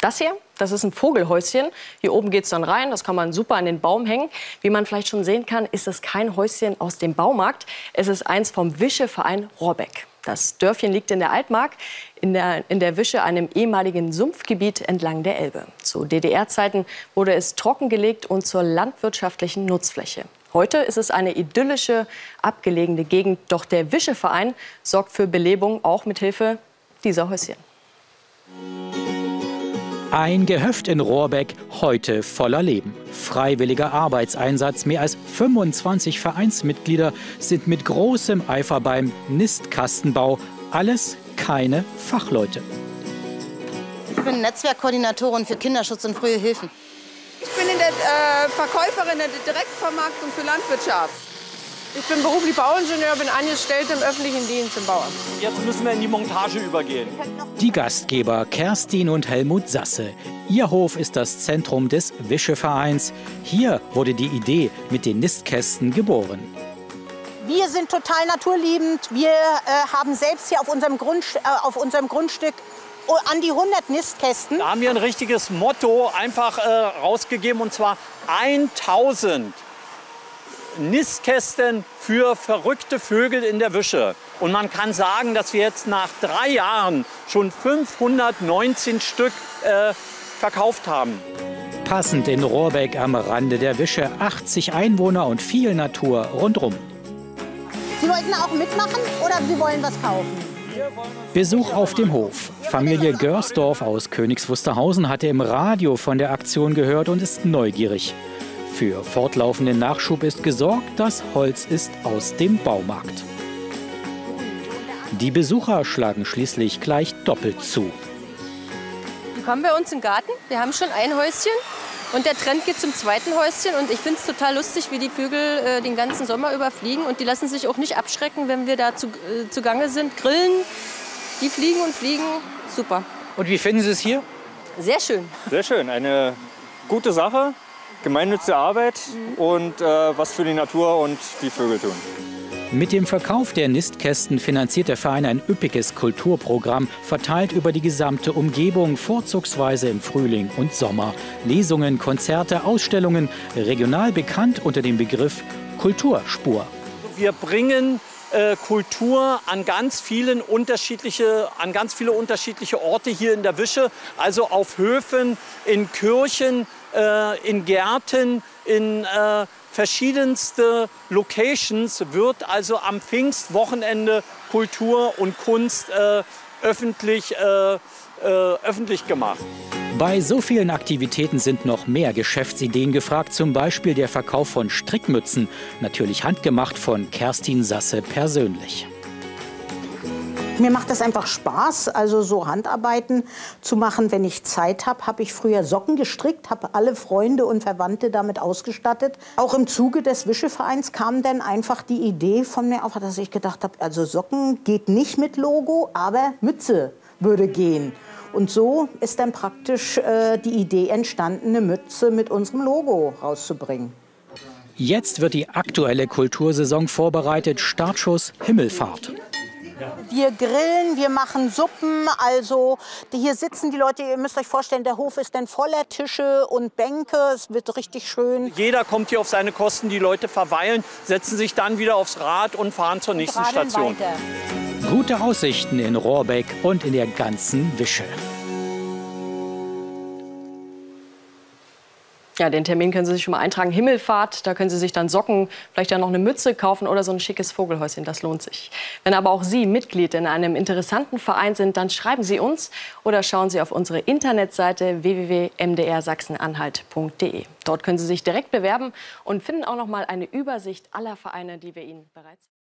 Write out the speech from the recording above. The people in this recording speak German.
Das hier, das ist ein Vogelhäuschen. Hier oben geht es dann rein, das kann man super an den Baum hängen. Wie man vielleicht schon sehen kann, ist es kein Häuschen aus dem Baumarkt. Es ist eins vom Wischeverein Rohrbeck. Das Dörfchen liegt in der Altmark, in der Wische, einem ehemaligen Sumpfgebiet entlang der Elbe. Zu DDR-Zeiten wurde es trockengelegt und zur landwirtschaftlichen Nutzfläche. Heute ist es eine idyllische, abgelegene Gegend. Doch der Wischeverein sorgt für Belebung, auch mit Hilfe dieser Häuschen. Ein Gehöft in Rohrbeck, heute voller Leben. Freiwilliger Arbeitseinsatz. Mehr als 25 Vereinsmitglieder sind mit großem Eifer beim Nistkastenbau. Alles keine Fachleute. Ich bin Netzwerkkoordinatorin für Kinderschutz und frühe Hilfen. Ich bin in der Verkäuferin der Direktvermarktung für Landwirtschaft. Ich bin beruflich Bauingenieur, bin angestellt im öffentlichen Dienst im Bauamt. Jetzt müssen wir in die Montage übergehen. Die Gastgeber Kerstin und Helmut Sasse. Ihr Hof ist das Zentrum des Wischevereins. Hier wurde die Idee mit den Nistkästen geboren. Wir sind total naturliebend. Wir haben selbst hier auf unserem Grundstück an die 100 Nistkästen. Da haben wir ein richtiges Motto einfach rausgegeben, und zwar 1000 Nistkästen für verrückte Vögel in der Wische. Und man kann sagen, dass wir jetzt nach 3 Jahren schon 519 Stück verkauft haben. Passend in Rohrbeck am Rande der Wische, 80 Einwohner und viel Natur rundrum. Sie wollten auch mitmachen oder Sie wollen was kaufen? Besuch auf dem Hof. Familie Görsdorf aus Königs Wusterhausen hatte im Radio von der Aktion gehört und ist neugierig. Für fortlaufenden Nachschub ist gesorgt, das Holz ist aus dem Baumarkt. Die Besucher schlagen schließlich gleich doppelt zu. Die kommen bei uns im Garten, wir haben schon ein Häuschen und der Trend geht zum zweiten Häuschen. Und ich finde es total lustig, wie die Vögel den ganzen Sommer über fliegen. Und die lassen sich auch nicht abschrecken, wenn wir da zugange sind. Grillen, die fliegen und fliegen, super. Und wie finden Sie es hier? Sehr schön. Sehr schön, eine gute Sache. Gemeinnützige Arbeit und was für die Natur und die Vögel tun. Mit dem Verkauf der Nistkästen finanziert der Verein ein üppiges Kulturprogramm, verteilt über die gesamte Umgebung, vorzugsweise im Frühling und Sommer. Lesungen, Konzerte, Ausstellungen, regional bekannt unter dem Begriff Kulturspur. Wir bringen Kultur an ganz viele unterschiedliche Orte hier in der Wische, also auf Höfen, in Kirchen, in Gärten, in verschiedenste Locations wird also am Pfingstwochenende Kultur und Kunst öffentlich gemacht. Bei so vielen Aktivitäten sind noch mehr Geschäftsideen gefragt, zum Beispiel der Verkauf von Strickmützen, natürlich handgemacht von Kerstin Sasse persönlich. Mir macht das einfach Spaß, also so Handarbeiten zu machen. Wenn ich Zeit habe, habe ich früher Socken gestrickt, habe alle Freunde und Verwandte damit ausgestattet. Auch im Zuge des Wischevereins kam dann einfach die Idee von mir auf, dass ich gedacht habe, also Socken geht nicht mit Logo, aber Mütze würde gehen. Und so ist dann praktisch die Idee entstanden, eine Mütze mit unserem Logo rauszubringen. Jetzt wird die aktuelle Kultursaison vorbereitet, Startschuss Himmelfahrt. Wir grillen, wir machen Suppen, also hier sitzen die Leute, ihr müsst euch vorstellen, der Hof ist dann voller Tische und Bänke, es wird richtig schön. Jeder kommt hier auf seine Kosten, die Leute verweilen, setzen sich dann wieder aufs Rad und fahren zur nächsten Station. Weiter. Gute Aussichten in Rohrbeck und in der ganzen Wische. Ja, den Termin können Sie sich schon mal eintragen. Himmelfahrt, da können Sie sich dann Socken, vielleicht dann noch eine Mütze kaufen oder so ein schickes Vogelhäuschen, das lohnt sich. Wenn aber auch Sie Mitglied in einem interessanten Verein sind, dann schreiben Sie uns oder schauen Sie auf unsere Internetseite www.mdrsachsenanhalt.de. Dort können Sie sich direkt bewerben und finden auch noch mal eine Übersicht aller Vereine, die wir Ihnen bereits